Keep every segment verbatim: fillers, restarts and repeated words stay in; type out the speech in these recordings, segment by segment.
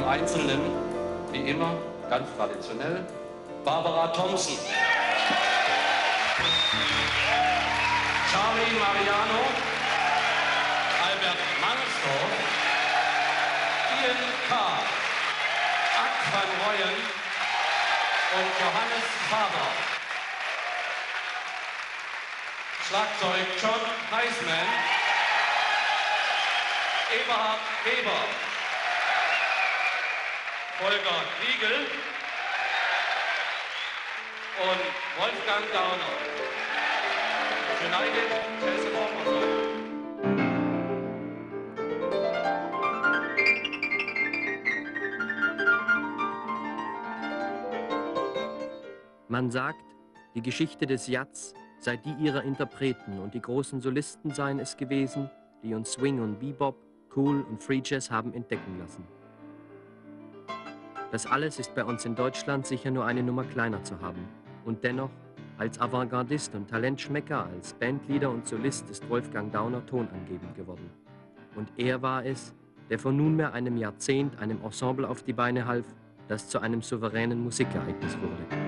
Einzelnen, wie immer, ganz traditionell, Barbara Thompson. Charlie Mariano, Albert Mangelsdorf, Ian Carr, Ak van Rooyen und Johannes Faber. Schlagzeug John Heisman, Eberhard Weber, Holger Riegel und Wolfgang Dauner. United Festival Ensemble. Man sagt, die Geschichte des Jazz sei die ihrer Interpreten und die großen Solisten seien es gewesen, die uns Swing und Bebop, Cool und Free Jazz haben entdecken lassen. Das alles ist bei uns in Deutschland sicher nur eine Nummer kleiner zu haben. Und dennoch, als Avantgardist und Talentschmecker, als Bandleader und Solist ist Wolfgang Dauner tonangebend geworden. Und er war es, der vor nunmehr einem Jahrzehnt einem Ensemble auf die Beine half, das zu einem souveränen Musikereignis wurde.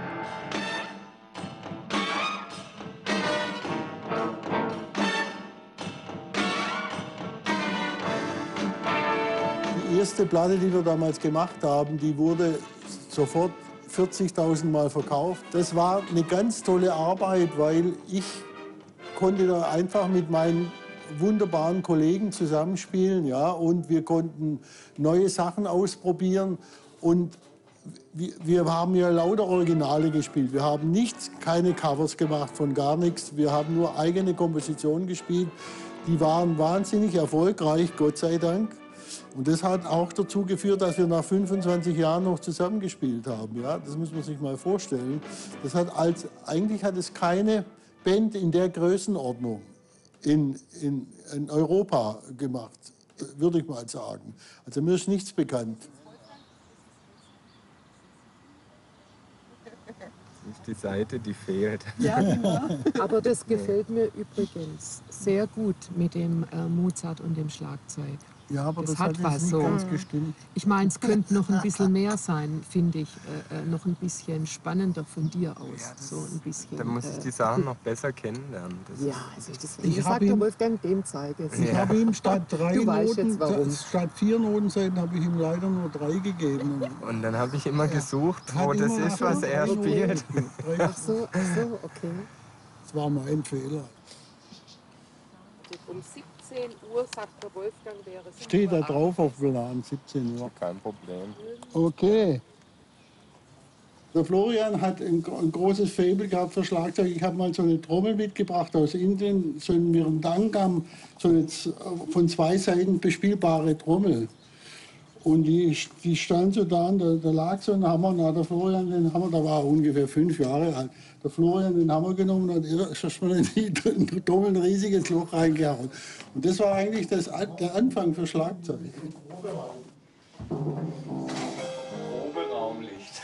Die erste Platte, die wir damals gemacht haben, die wurde sofort vierzigtausend Mal verkauft. Das war eine ganz tolle Arbeit, weil ich konnte da einfach mit meinen wunderbaren Kollegen zusammenspielen, ja, und wir konnten neue Sachen ausprobieren und wir, wir haben ja lauter Originale gespielt. Wir haben nichts, keine Covers gemacht von gar nichts. Wir haben nur eigene Kompositionen gespielt. Die waren wahnsinnig erfolgreich, Gott sei Dank. Und das hat auch dazu geführt, dass wir nach fünfundzwanzig Jahren noch zusammengespielt haben. Ja, das muss man sich mal vorstellen. Das hat als, eigentlich hat es keine Band in der Größenordnung in, in, in Europa gemacht, würde ich mal sagen. Also mir ist nichts bekannt. Das ist die Seite, die fehlt. Ja, genau. Aber das gefällt mir übrigens sehr gut mit dem äh, Mozart und dem Schlagzeug. Ja, aber das, das hat hat was nicht so. ganz gestimmt. Ich meine, es könnte noch ein bisschen mehr sein, finde ich. Äh, noch ein bisschen spannender von dir aus. Ja, das, so ein bisschen, da muss ich die Sachen noch besser kennenlernen. Das ja, also ich deswegen ich sagt der Wolfgang, dem zeige es. Ich ja. habe ihm statt drei du weißt Noten, jetzt, warum. statt vier Notenseiten habe ich ihm leider nur drei gegeben. Und dann habe ich immer ja. gesucht, wo Hat das ist, was er spielt. Ach so, ach so, okay. Das war mein Fehler. Um siebzehn Uhr sagt der Wolfgang, wäre es. Steht da drauf auf Plan, siebzehn Uhr. Kein Problem. Okay. Der Florian hat ein, ein großes Faible gehabt für Schlagzeug. Ich habe mal so eine Trommel mitgebracht aus Indien, so ein Mirandangam, so eine von zwei Seiten bespielbare Trommel. Und die, die stand so da, und da, da lag so ein Hammer. Na, der Florian, den Hammer, da war er ungefähr fünf Jahre alt. Der Florian den Hammer genommen und hat erstmal in die Trommel ein riesiges Loch reingehauen. Und das war eigentlich das, der Anfang für Schlagzeug. Proberaumlicht.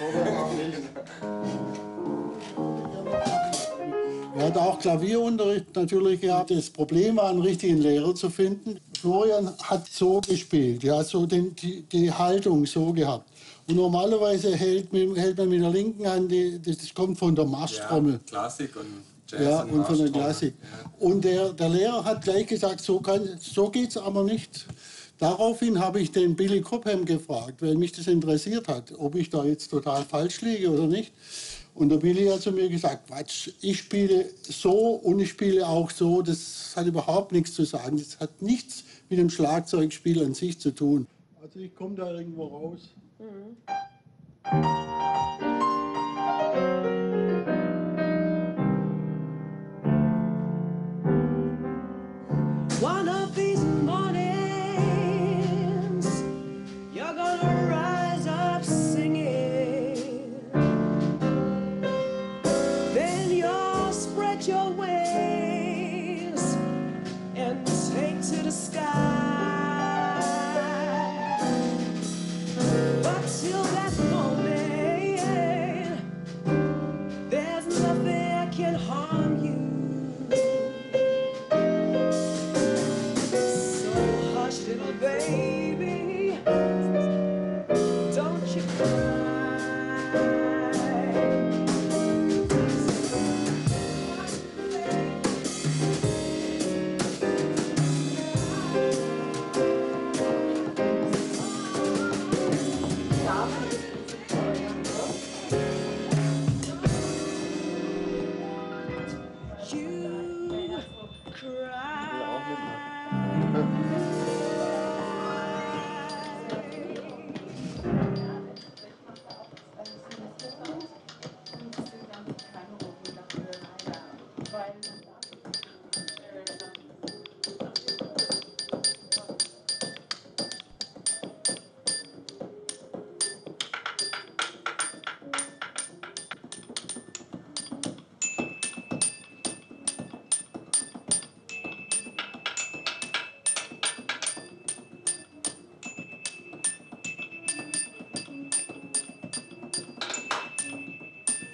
Er hat auch Klavierunterricht natürlich gehabt. Das Problem war, einen richtigen Lehrer zu finden. Florian hat so gespielt, ja, so den, die, die Haltung so gehabt. Und normalerweise hält, hält man mit der linken Hand, die, das kommt von der Marschtrommel. Ja, Klassik und Jazz. Ja, und, und von der Klassik. Ja. Und der, der Lehrer hat gleich gesagt, so, kann, so geht es aber nicht. Daraufhin habe ich den Billy Cobham gefragt, weil mich das interessiert hat, ob ich da jetzt total falsch liege oder nicht. Und der Billy hat zu mir gesagt, Quatsch, ich spiele so und ich spiele auch so, das hat überhaupt nichts zu sagen. Das hat nichts mit dem Schlagzeugspiel an sich zu tun. Also ich komme da irgendwo raus. Mhm. One of these mornings, you're gonna rise up singing. Then you'll spread your wings and take to the sky. But till that moment,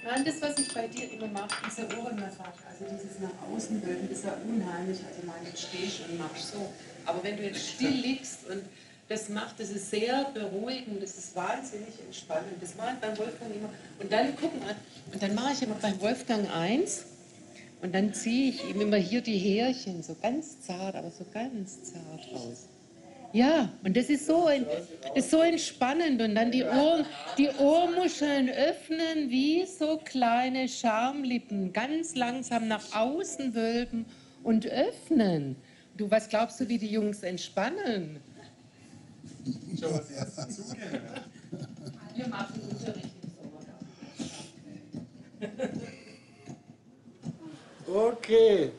Nein, das, was ich bei dir immer mache, diese Ohrenmassage, also dieses nach außen wölben, ist ja unheimlich. Also mal jetzt stehst und machst so. Aber wenn du jetzt still liegst und das macht, das ist sehr beruhigend, das ist wahnsinnig entspannend. Das mache ich beim Wolfgang immer. Und dann, guck mal, und dann mache ich immer beim Wolfgang eins und dann ziehe ich ihm immer hier die Härchen, so ganz zart, aber so ganz zart raus. Ja, und das ist so, ein, das ist so entspannend. Und dann die, Ohren, die Ohrmuscheln öffnen wie so kleine Schamlippen. Ganz langsam nach außen wölben und öffnen. Du, was glaubst du, wie die Jungs entspannen? Schon was erst dazugehen. Wir machen Unterricht im Sommer. Okay.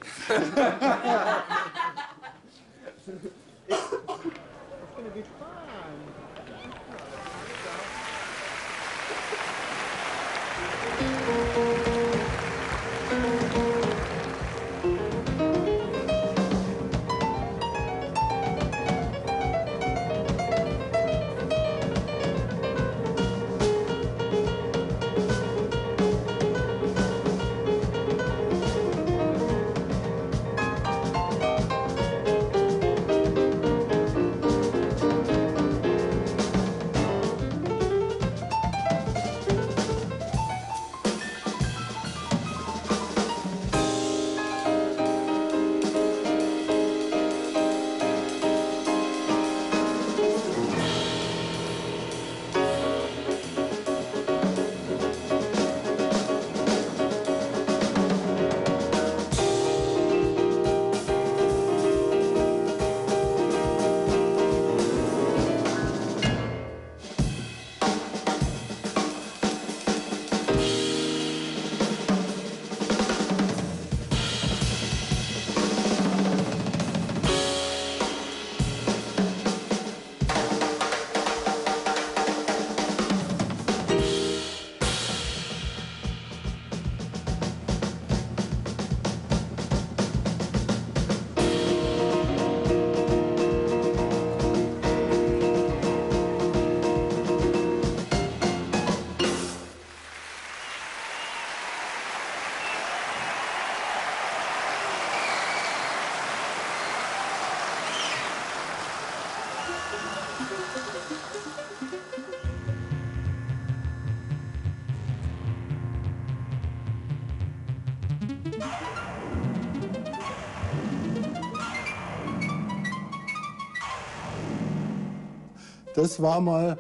Das war mal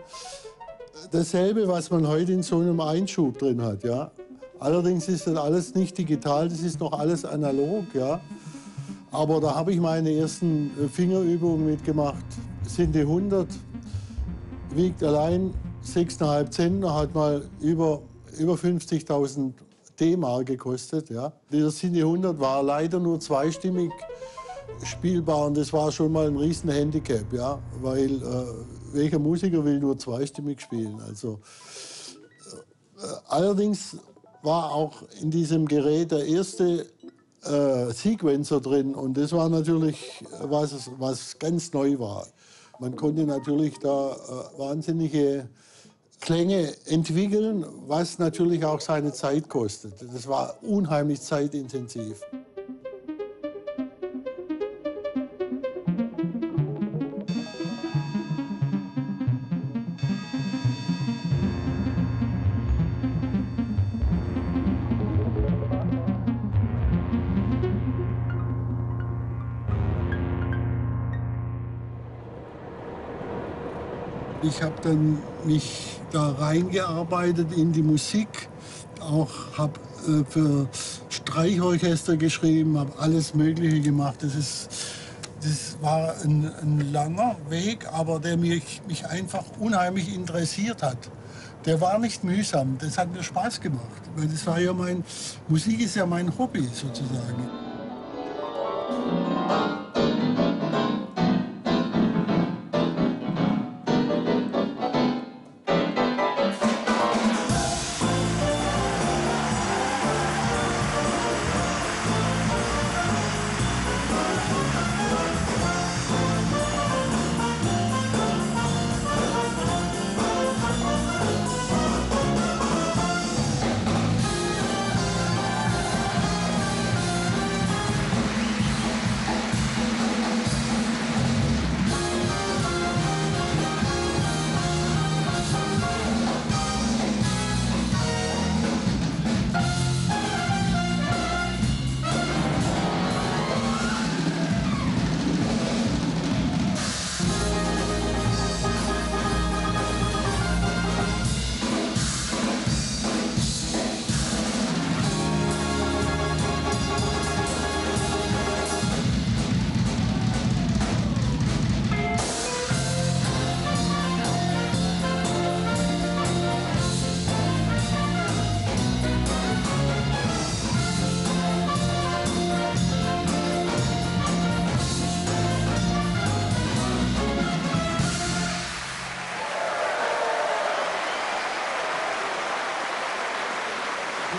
dasselbe, was man heute in so einem Einschub drin hat. Ja? Allerdings ist das alles nicht digital, das ist noch alles analog. Ja? Aber da habe ich meine ersten Fingerübungen mitgemacht. Sind die hundert, wiegt allein sechs Komma fünf Zentner, hat mal über, über fünfzigtausend D-Mark gekostet. Ja? Der Sinti hundert war leider nur zweistimmig spielbar und das war schon mal ein riesen Handicap, ja? Weil äh, welcher Musiker will nur zweistimmig spielen? Also, äh, allerdings war auch in diesem Gerät der erste äh, Sequencer drin und das war natürlich was, was ganz neu war. Man konnte natürlich da äh, wahnsinnige Klänge entwickeln, was natürlich auch seine Zeit kostet. Das war unheimlich zeitintensiv. Ich habe dann mich da reingearbeitet in die Musik, auch habe äh, für Streichorchester geschrieben, habe alles Mögliche gemacht. Das, ist, das war ein, ein langer Weg, aber der mich, mich einfach unheimlich interessiert hat. Der war nicht mühsam, das hat mir Spaß gemacht, weil das war ja mein, Musik ist ja mein Hobby sozusagen.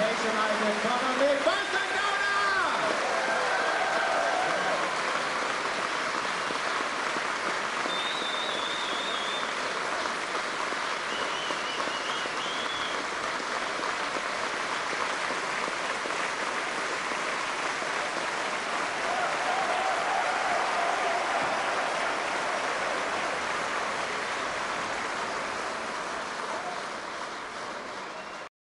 Welche Reise kommen mit Wolfgang Dauner!